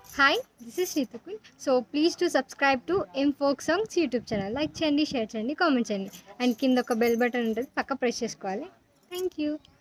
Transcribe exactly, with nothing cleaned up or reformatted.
Hi, this is శ్రీతుకుల్. So please to subscribe to M folk songs YouTube channel. Like చేయండి, share చేయండి, comment చేయండి. And కింద ఒక బెల్ బటన్ ఉంటుంది, పక్క ప్రెస్ చేసుకోవాలి. Thank you.